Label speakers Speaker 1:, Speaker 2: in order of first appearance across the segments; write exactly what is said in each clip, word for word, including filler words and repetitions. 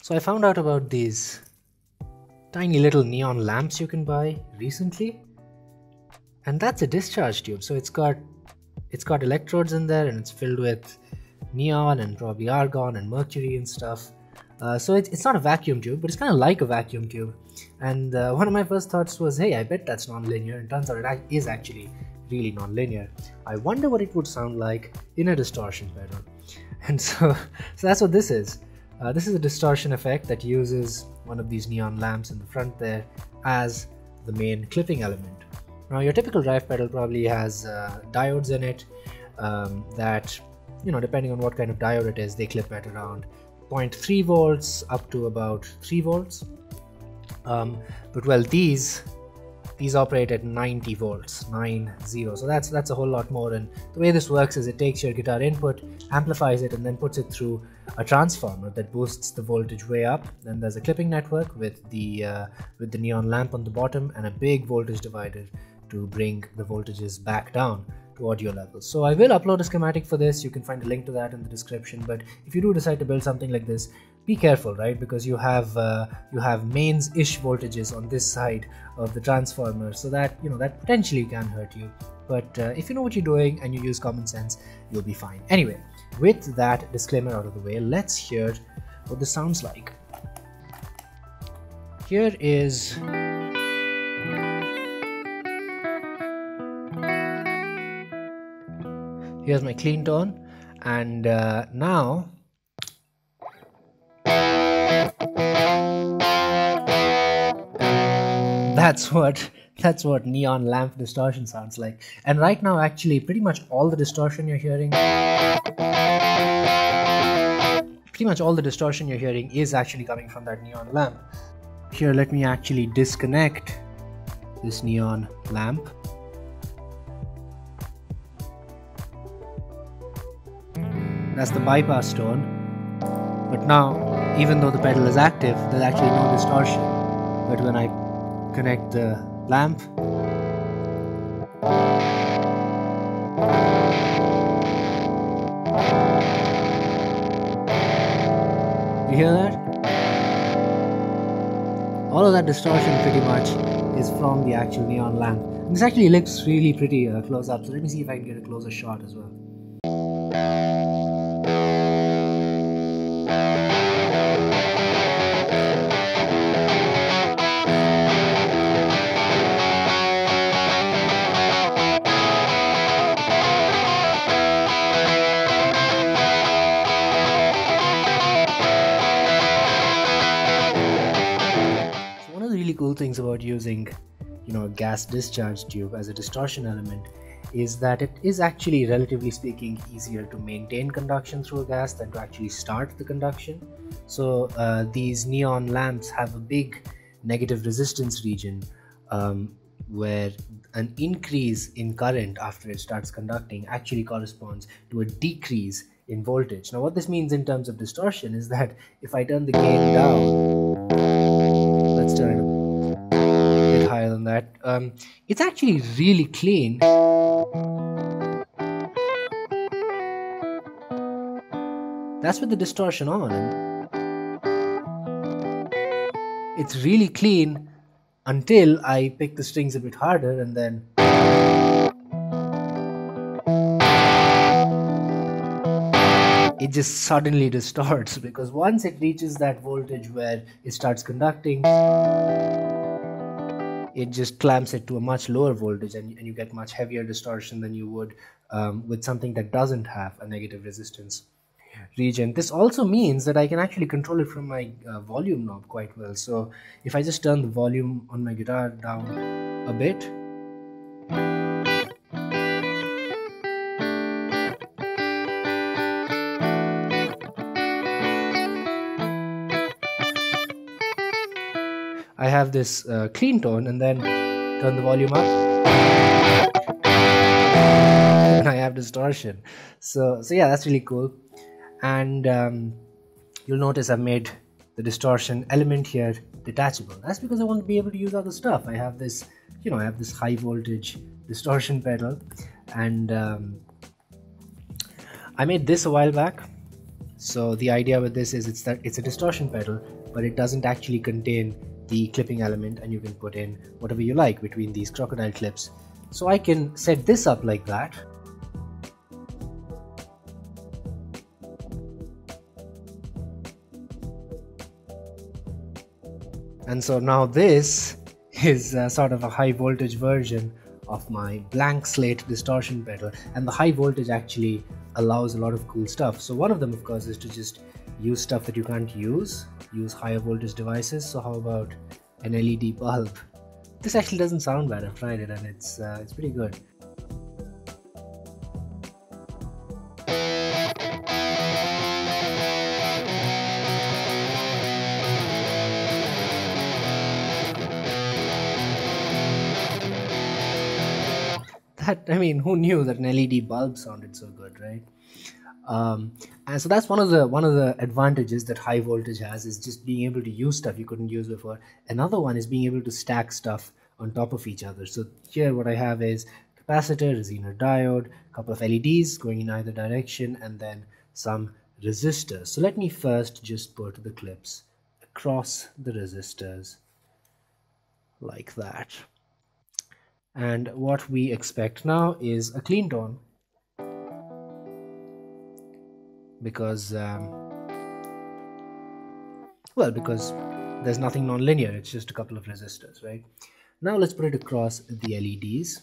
Speaker 1: So I found out about these tiny little neon lamps you can buy recently, and that's a discharge tube. So it's got it's got electrodes in there, and it's filled with neon and probably argon and mercury and stuff. Uh, so it's, it's not a vacuum tube, but it's kind of like a vacuum tube. And uh, one of my first thoughts was, hey, I bet that's non-linear. And turns out it is actually really non-linear. I wonder what it would sound like in a distortion pedal. And so, so that's what this is. Uh, this is a distortion effect that uses one of these neon lamps in the front there as the main clipping element. Now your typical drive pedal probably has uh, diodes in it um, that, you know, depending on what kind of diode it is, they clip at around zero point three volts up to about three volts. Um, but well, these these operate at ninety volts, nine zero. So that's that's a whole lot more. And the way this works is it takes your guitar input, amplifies it, and then puts it through a transformer that boosts the voltage way up. Then there's a clipping network with the uh, with the neon lamp on the bottom and a big voltage divider to bring the voltages back down to audio levels. So I will upload a schematic for this. You can find a link to that in the description. But if you do decide to build something like this, be careful, right? Because you have uh, you have mains-ish voltages on this side of the transformer, so that, you know, that potentially can hurt you. But uh, if you know what you're doing and you use common sense, you'll be fine. Anyway, with that disclaimer out of the way, let's hear what this sounds like. Here is here's my clean tone, and uh, now that's what that's what neon lamp distortion sounds like. And right now, actually, pretty much all the distortion you're hearing pretty much all the distortion you're hearing is actually coming from that neon lamp. Here, let me actually disconnect this neon lamp. That's the bypass tone. But now, even though the pedal is active, there's actually no distortion. But when I connect the lamp, you hear that? All of that distortion pretty much is from the actual neon lamp. And this actually looks really pretty uh, close up. So let me see if I can get a closer shot as well. Cool things about using, you know, a gas discharge tube as a distortion element is that it is actually, relatively speaking, easier to maintain conduction through a gas than to actually start the conduction. So uh, these neon lamps have a big negative resistance region um, where an increase in current after it starts conducting actually corresponds to a decrease in voltage. Now what this means in terms of distortion is that if I turn the gain down, let's turn it higher than that, um, it's actually really clean. That's with the distortion on. It's really clean until I pick the strings a bit harder, and then it just suddenly distorts, because once it reaches that voltage where it starts conducting, it just clamps it to a much lower voltage, and, and you get much heavier distortion than you would um, with something that doesn't have a negative resistance region. This also means that I can actually control it from my uh, volume knob quite well. So if I just turn the volume on my guitar down a bit, I have this uh, clean tone, and then turn the volume up and I have distortion. So, so yeah, that's really cool. And um, you'll notice I've made the distortion element here detachable. That's because I want to be able to use other stuff. I have this, you know, I have this high voltage distortion pedal, and um, I made this a while back. So the idea with this is it's that it's a distortion pedal, but it doesn't actually contain the clipping element, and you can put in whatever you like between these crocodile clips. So I can set this up like that. And so now this is uh, sort of a high voltage version of my blank slate distortion pedal, and the high voltage actually allows a lot of cool stuff. So one of them, of course, is to just use stuff that you can't use, use higher voltage devices. So how about an L E D bulb? This actually doesn't sound bad. I've tried it and it's uh, it's pretty good. That, I mean, who knew that an L E D bulb sounded so good, right? Um, and so that's one of the one of the advantages that high voltage has, is just being able to use stuff you couldn't use before. Another one is being able to stack stuff on top of each other. So here what I have is capacitor, a Zener diode, a couple of L E Ds going in either direction, and then some resistors. So let me first just put the clips across the resistors like that. And what we expect now is a clean tone, because um, well because there's nothing non-linear, it's just a couple of resistors, right? Now let's put it across the L E Ds.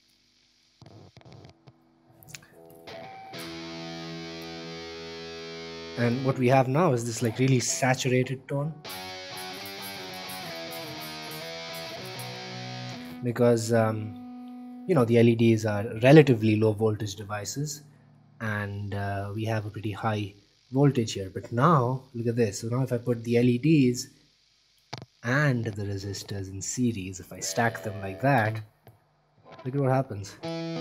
Speaker 1: And what we have now is this like really saturated tone, because um, you know, the L E Ds are relatively low voltage devices, and uh, we have a pretty high voltage here. But now look at this. So now if I put the L E Ds and the resistors in series, if I stack them like that, look at what happens.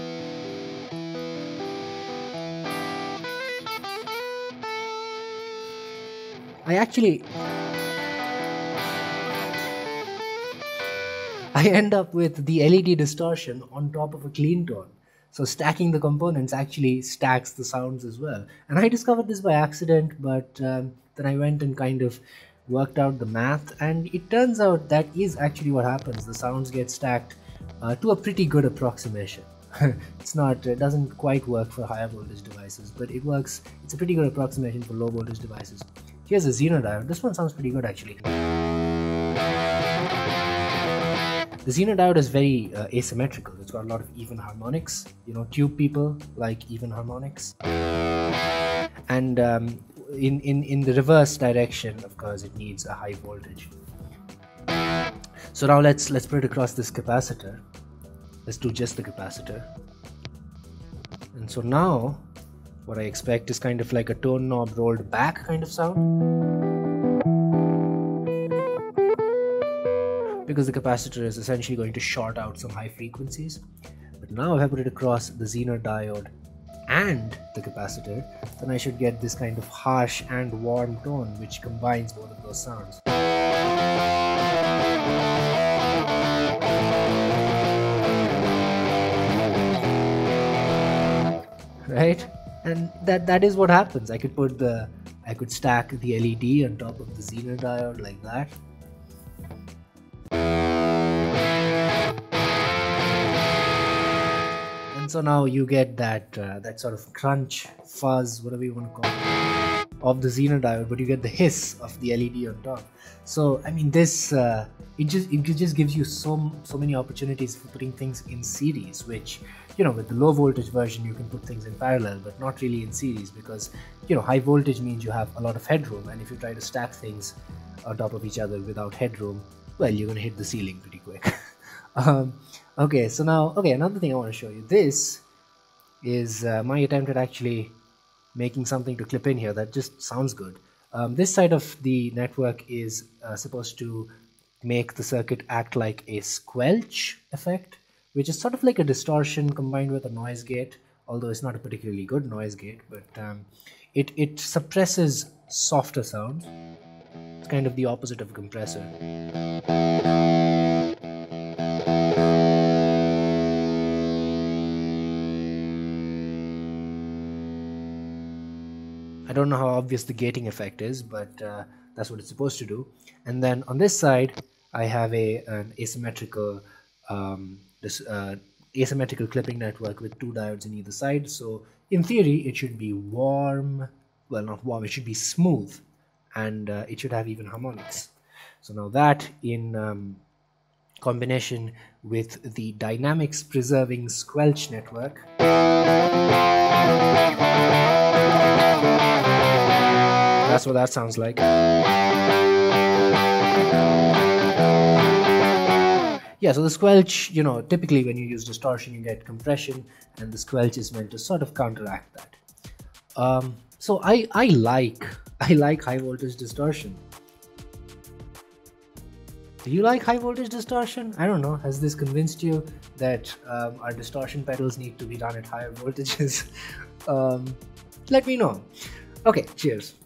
Speaker 1: I actually I end up with the L E D distortion on top of a clean tone. So stacking the components actually stacks the sounds as well. And I discovered this by accident, but um, then I went and kind of worked out the math, and it turns out that is actually what happens. The sounds get stacked uh, to a pretty good approximation. It's not, it doesn't quite work for higher voltage devices, but it works, it's a pretty good approximation for low voltage devices. Here's a Zener diode. This one sounds pretty good actually. The Zener diode is very uh, asymmetrical. It's got a lot of even harmonics. You know, tube people like even harmonics. And um, in, in, in the reverse direction, of course, it needs a high voltage. So now let's, let's put it across this capacitor. Let's do just the capacitor. And so now, what I expect is kind of like a tone knob rolled back kind of sound. Because the capacitor is essentially going to short out some high frequencies. But now if I put it across the Zener diode and the capacitor, then I should get this kind of harsh and warm tone which combines both of those sounds. Right? And that that is what happens. I could put the I could stack the L E D on top of the Zener diode like that. And so now you get that uh, that sort of crunch, fuzz, whatever you want to call it, of the Zener diode, but you get the hiss of the L E D on top. So I mean, this uh, it just it just gives you so so many opportunities for putting things in series, which, you know, with the low voltage version you can put things in parallel, but not really in series, because, you know, high voltage means you have a lot of headroom, and if you try to stack things on top of each other without headroom, well, you're gonna hit the ceiling pretty quick. um, okay, so now, okay, another thing I want to show you. This is uh, my attempt at actually making something to clip in here that just sounds good. Um, this side of the network is uh, supposed to make the circuit act like a squelch effect, which is sort of like a distortion combined with a noise gate, although it's not a particularly good noise gate, but um, it, it suppresses softer sounds. It's kind of the opposite of a compressor. I don't know how obvious the gating effect is, but uh, that's what it's supposed to do. And then on this side, I have a an asymmetrical um, this uh, asymmetrical clipping network with two diodes in either side. So in theory, it should be warm. Well, not warm. It should be smooth, and uh, it should have even harmonics. So now that in um, combination with the dynamics preserving squelch network, that's what that sounds like. Yeah, so the squelch, you know, typically when you use distortion, you get compression, and the squelch is meant to sort of counteract that. Um, so I, I like, I like high voltage distortion. Do you like high voltage distortion? I don't know. Has this convinced you that um, our distortion pedals need to be done at higher voltages? um, let me know. Okay, cheers.